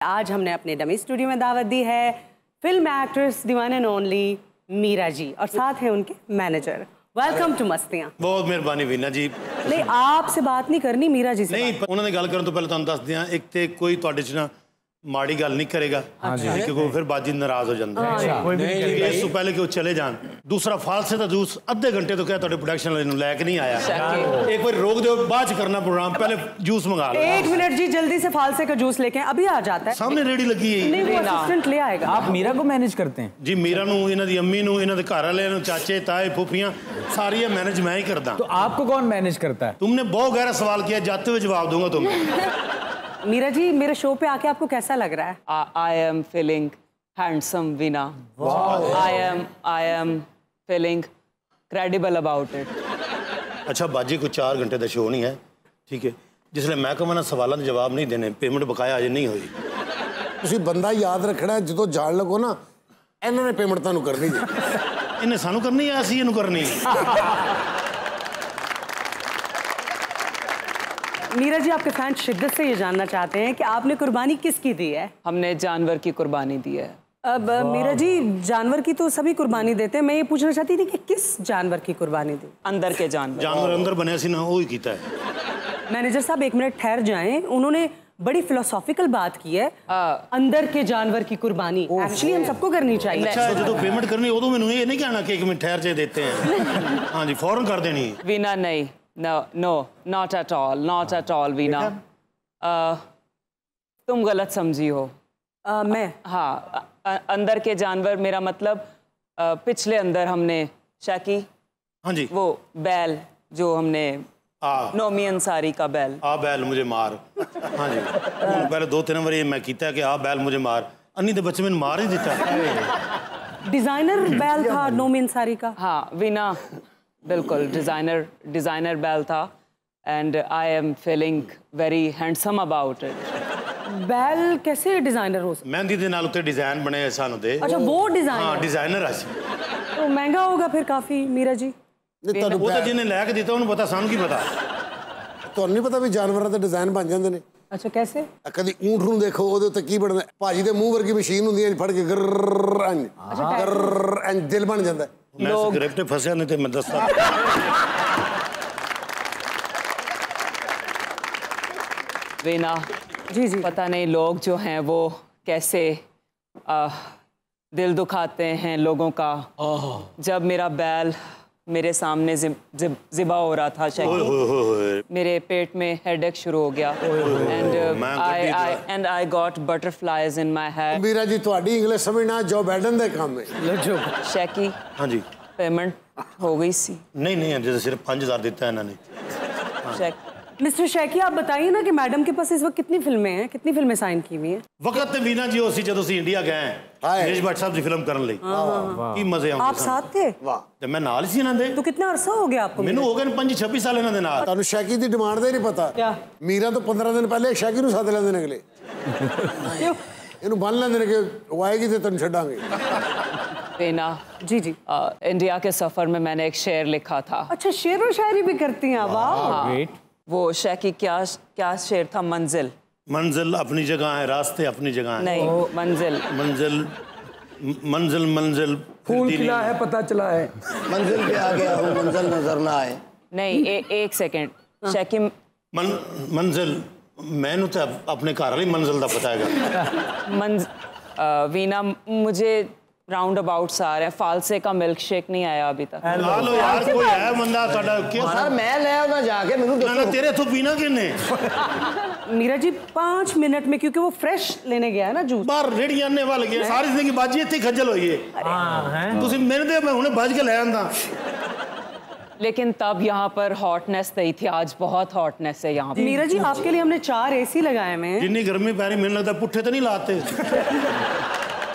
आज हमने अपने डमी स्टूडियो में दावत दी है film actress the one and only Meera ji और साथ है उनके मैनेजर। Welcome to मस्तियां। बहुत मेहरबानी वीना जी। नहीं, आपसे बात नहीं करनी, मीरा जी से। नहीं, उन्होंने गल करने तो पहले तुहानू दस दियां, एक ते कोई तुहाडे च ना माड़ी गल नहीं करेगा क्योंकि फिर बाजी नाराज हो जाता है। इस तो पहले कि वो चले जान। दूसरा फालसे का जूस अद्धे घंटे तो क्या तुहाडे प्रोडक्शन वाले लैके नहीं आया। एक बार रोक दो, बाद च करना प्रोग्राम, पहले जूस मंगा लो। 1 मिनट जी, जल्दी से फालसे का जूस लेके अभी आ जाता है। सामने रेडी लगी है। नहीं, वो असिस्टेंट ले आएगा। आप मीरा को मैनेज करते हैं जी? मीरा नू, इन्हां दी अम्मी नू, इन्हां दे घर वाले नू, चाचे ताए फूफियां सारी मैनेज मैं ही करदा। तो आपको कौन मैनेज करता है? तुमने बहुत गहरा सवाल किया, जाते हुए जवाब दूंगा तुम्हें। मीरा जी, मेरे शो पे आके आपको कैसा लग रहा है? I am feeling handsome, Veena. I am feeling credible about it. अच्छा बाजी, कोई 4 घंटे का शो नहीं है, ठीक है? जिसले मैं कहना सवालों के जवाब नहीं देने, पेमेंट बकाया अजे नहीं हुई। तुसी बंदा याद रखना है, जो जान लगो ना इन्होंने पेमेंट तुहानू करनी है। इन्हें सानू करनी है, असीं इहनू करनी। मीरा जी, आपके फैन शिद्दत से ये जानना चाहते हैं कि आपने कुर्बानी किसकी दी है? हमने जानवर की कुर्बानी दी है। अब मीरा जी, जानवर की तो सभी कुर्बानी देते हैं, मैं ये पूछना चाहती थी कि किस जानवर की कुर्बानी दी? अंदर के जानवर। जानवर अंदर बने सी ना, वो ही कीता है। मैनेजर साहब 1 मिनट ठहर जाएं, उन्होंने बड़ी फिलोसॉफिकल बात की है। अंदर के जानवर की कुर्बानी एक्चुअली हम सबको करनी चाहिए। अच्छा, जो पेमेंट करनी उदों मैनू ये नहीं कहना कि 1 मिनट ठहर जाए देते हैं। हाँ जी, फौरन कर देनी। वीना नहीं, no, not at all, Veena. तुम गलत समझी हो। मैं? हाँ, अंदर के जानवर मेरा मतलब पिछले अंदर हमने शैकी, हाँ जी, वो बैल जो हमने नोमी अंसारी का बैल। बैल मुझे मार। हाँ जी, पहले 2-3 बार मैं किया कि बैल मुझे मार। अन्नी तो बच्चे मैंने मार ही दिता। डिजाइनर बैल था नोमी अंसारी का? हाँ वीना, बिल्कुल डिजाइनर बैल था। And I am feeling very handsome about it. बैल कैसे डिजाइनर हो सकता? मेहंदी दे नाल उत्ते डिजाइन बने सानू दे। अच्छा, वो डिजाइन? हाँ, डिजाइनर है। तो महंगा होगा फिर काफी मीरा जी? वो तो जिन्हें लैके दिता उन्हें पता, सानू की पता। तो नहीं पता भी जानवरों के डिजाइन बन जाते हैं। अच्छा, कैसे? कभी ऊंट नूं देखो, ਉਹਦੇ ਉੱਤੇ ਕੀ ਬਣਦਾ, ਭਾਜੀ ਦੇ ਮੂੰਹ ਵਰਗੀ ਮਸ਼ੀਨ ਹੁੰਦੀ ਹੈ, ਫੜ ਕੇ ਗਰ ਐਂ ਦਿਲ ਬਣ ਜਾਂਦਾ। मैं स्क्रिप्ट फंसा नहीं थे, मैं दस्ता। वीना जी, पता नहीं लोग जो हैं वो कैसे दिल दुखाते हैं लोगों का। जब मेरा बैल मेरे सामने ज़िबा हो रहा था, मेरे पेट में हेडेक शुरू हो गया। And I got butterflies in my head. Meera ji, तुम्हारी इंग्लिश समझना जो बैडन दे काम है। शैकी, हाँ जी, पेमेंट हो गई सी? नहीं, जैसे सिर्फ 5000 देता है इन्होंने। मिस्टर शैकी, आप बताइए ना कि मैडम के पास इस वक्त कितनी फिल्में हैं, कितनी फिल्में साइन की हुई हैं? वक्त ते वीना जी उसी जब ਅਸੀਂ ਇੰਡੀਆ ਗਏ ਦੇਸ਼ ਭੱਟ ਸਾਹਿਬ ਦੀ ਫਿਲਮ ਕਰਨ ਲਈ। ਕੀ ਮਜ਼ੇ ਆਉਂਦੇ। आप साथ थे? वाह। ਤੇ ਮੈਂ ਨਾਲ ਸੀ ਇਹਨਾਂ ਦੇ। तो कितना अरसा हो गया आपको? ਮੈਨੂੰ ਹੋ ਗਏ 25-26 ਸਾਲ ਇਹਨਾਂ ਦੇ ਨਾਲ। ਤੁਹਾਨੂੰ ਸ਼ੈਕੀ ਦੀ ਡਿਮਾਂਡ ਦਾ ਹੀ ਨਹੀਂ ਪਤਾ। क्या? ਮੀਰਾ ਤੋਂ 15 दिन ਪਹਿਲੇ ਸ਼ੈਕੀ ਨੂੰ ਸੱਦ ਲੈਂਦੇ ਨੇ ਅਗਲੇ। ਇਹਨੂੰ ਬੰਨ ਲੈਂਦੇ ਨੇ ਕਿ ਉਹ ਆਏਗੀ ਤੇ ਤੈਨੂੰ ਛੱਡਾਂਗੇ। वीना जी, इंडिया के सफर में मैंने एक शेर लिखा था। अच्छा, शेर और शायरी भी करती हैं? वाह। वो शैकी क्या शेर था? मंजिल अपनी जगह है, रास्ते अपनी जगह है। नहीं, मंजिल फूल खिला है, पता चला है मंजिल पे आ गया हूँ, मंजिल नजर ना आए। नहीं, एक सेकंड शैकी। मंजिल मैनू तो अपने घर वाली मंजिल का पता है। वीना, मुझे राउंड अबाउट आ रहे हैं, फालसे का मिल्क शेक नहीं आया अभी तक। लो यार, कोई है बंदा साडा क्या? सर मैं ले आऊंगा जाके, मेनू ना तेरे तो पीना किन्ने? मीरा जी 5 मिनट में, क्योंकि वो फ्रेश लेने गया है ना जूस। बाहर रेड़ी आने वाले गए, सारी जिंदगी बाजी इतनी खज्जल हुई है। तुसी मेरे दे, मैं हुणे भज के ले आंदा। लेकिन तब यहाँ पर हॉटनेस नहीं थी, आज बहुत हॉटनेस है यहाँ पर। मीरा जी, आपके लिए हमने 4 AC लगाए हुए हैं। जितनी गर्मी पै रही, मैंने लगता पुट्ठे तो नहीं लाते।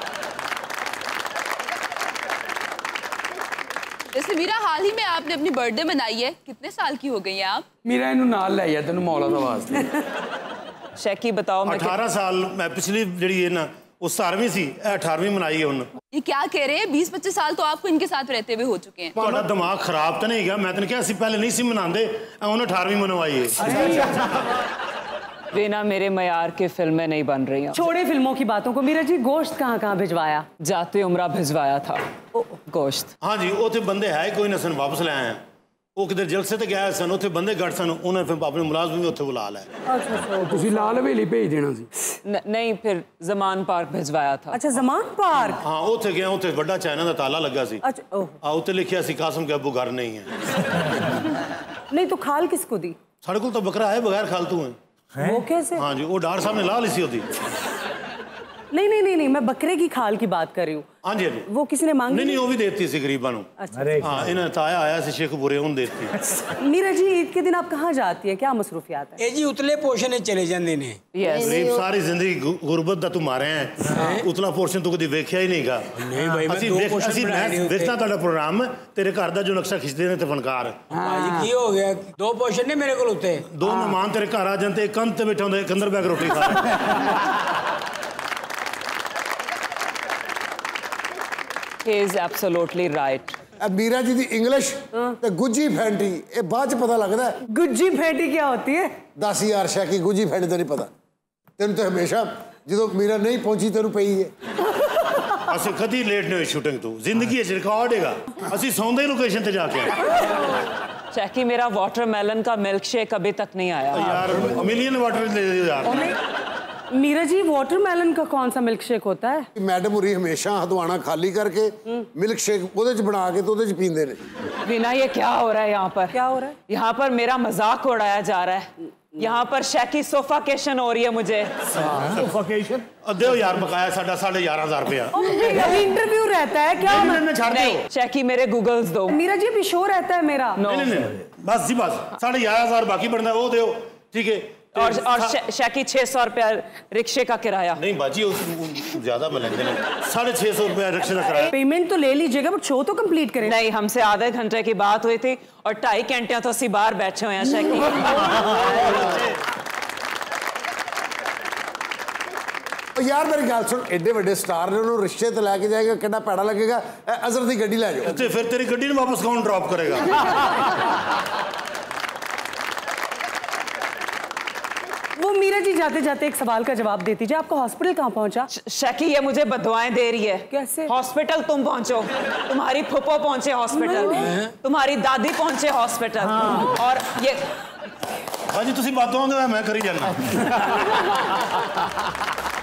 जैसे मीरा, हाल ही में आपने अपनी बर्थडे मनाई है, कितने साल की हो गई हैं आप? मीरा इन्हू नाल ले आया तेनू मौला दा वास्ते। शैकी बताओ। 18 साल मैं पिछली जड़ी है ना, वो 17वीं सी, 18वीं मनाई है उन्होंने। ये क्या कह रहे हैं? 20-25 साल तो आपको इनके साथ रहते हुए हो चुके हैं। ਤੁਹਾਡਾ दिमाग खराब तो नहीं गया? मैं तो क्या पहले नहीं सी मनाते, उन्हें 18वीं मनवाई है। बिना मेरे मयार के फिल्में नहीं बन रही हैं। छोड़े फिल्मों की बातों को, मीरा जी गोश्त कहाँ कहाँ भिजवाया? जाते उम्रा भिजवाया था गोश्त। हाँ जी, उत्थे बंदे है कोई ना सन वापस ले आए हैं। वो किधर जलसे ते गया सन, उत्थे बंदे घट सन, उन्हें फिर अपने मुलाजम भी उत्थे बुला लिया। ਤੁਸੀਂ ਲਾਲ ਹਵੇਲੀ ਭੇਜ ਦੇਣਾ ਸੀ। नहीं, फिर जमान पार्क भिजवाया था। अच्छा, जमान पार्क। हाँ, उत्थे गया, उत्थे बड़ा चाइना का ताला लगा सी। अच्छा, ओह। उत्थे लिखिया सी कासम के अब्बू घर नहीं है। नहीं तो खाल किसको दी? साढ़े को तो बकरा है, बगैर खालतू है। वो कैसे? हाँ जी, वो डॉक्टर साहब ने ला ली सी होती। नहीं नहीं नहीं नहीं, मैं बकरे की खाल की बात कर रही हूँ। हाँ जी, हाँ जी। वो किसी ने मांगी? नहीं नहीं, वो भी देती सी गरीबां नूं। अच्छा। हाँ, इन्हें ताया आया सी शेख बुरे उन देती। मीरा जी, ईद के दिन आप कहाँ जाती है, क्या मसरूफियात है? ਇਹ ਜੀ ਉਤਲੇ ਪੋਸ਼ਨ ਵਿੱਚ ਚਲੇ ਜਾਂਦੇ ਨੇ। यस। गरीब सारी जिंदगी गुरबत दा तू मारे हैं, उतला पोर्शन तू कभी वेख्या ही नहीं गा। नहीं भाई, मैं दो पोर्शन बनाए नहीं होते। देखना ताड़ा प्रोग्राम तेरे घर दा जो नक्शा खिंचदे ने ते फनकार। ਭਾਜੀ ਕੀ ਹੋ ਗਿਆ? ਦੋ ਪੋਸ਼ਨ ਨੇ ਮੇਰੇ ਕੋਲ ਉੱਤੇ। दो मेहमान तेरे घर आ जाते, एक कंध ते बैठा होंदा, एक अंदर बैठ के रोटी खा रहा। He is absolutely right. Meera ji दी इंग्लिश ते गुज्जी फैंटी ये बाद च पता लगदा है। गुज्जी फेटी क्या होती है? 10,000 शैकी गुज्जी फैंटी तो नहीं पता तेन तो हमेशा जो मीरा नहीं पहुंची तेन पई है। असि कदी लेट नहीं हुई शूटिंग तू, जिंदगी च रिकॉर्ड हैगा। असि सौंदे लोकेशन ते जाके चैकी, मेरा वाटरमेलन का मिल्क शेक अभी तक नहीं आया। यार मिलियन वाटर ले दे यार। मीरा जी, वाटरमेलन का कौन सा मिल्क शेक होता है? मैडम हुरी हमेशा हदवाना खाली करके मिल्क शेक ਉਹਦੇ ਚ बना के तो ਉਹਦੇ ਚ पींदे ने। बिना, ये क्या हो रहा है यहाँ पर? क्या हो रहा है? यहाँ पर मेरा मजाक उड़ाया जा रहा है। यहाँ पर शैकी सोफाकेशन हो रही है मुझे। अद्धे यार बकाया साढ़ा 11,500 रुपया। अभी इंटरव्यू रहता है क्या? में छाड़ दो। नहीं शैकी, मेरे गूगल्स दो। मीरा जी, अभी शो रहता है मेरा। नो। नहीं, बस जी बस 11,500 बाकी बनता है, वो दो ठीक है। और शैकी 600 रुपया रिक्शे का किराया। नहीं बाजी, ज्यादा मिलेंगे। 650 रुपया रिक्शे का किराया। पेमेंट तो ले लीजिएगा, बट शो तो कंप्लीट करें। नहीं, हमसे आधे घंटे की बात हुई थी और 2.5 घंटे तो असी बाहर बैठे हुए हैं शैकी। यार मेरी गल सुन, एडे बड़े स्टार ने उन्होंने रिश्ते ते लेके जाएगा, कितना पैड़ा लगेगा। अजहर दी गड्डी ले जाओ तो फिर तेरी गड्डी ने वापस कौन ड्रॉप करेगा? वो मीरा जी जाते जाते एक सवाल का जवाब देती जाए, आपका हॉस्पिटल कहाँ पहुंचा? शैकी, ये मुझे बदुआएं दे रही है। कैसे? हॉस्पिटल तुम पहुंचो, तुम्हारी फुप्पो पहुंचे हॉस्पिटल, तुम्हारी दादी पहुंचे हॉस्पिटल। और ये बाजी तुसी बातों मैं करी जाना।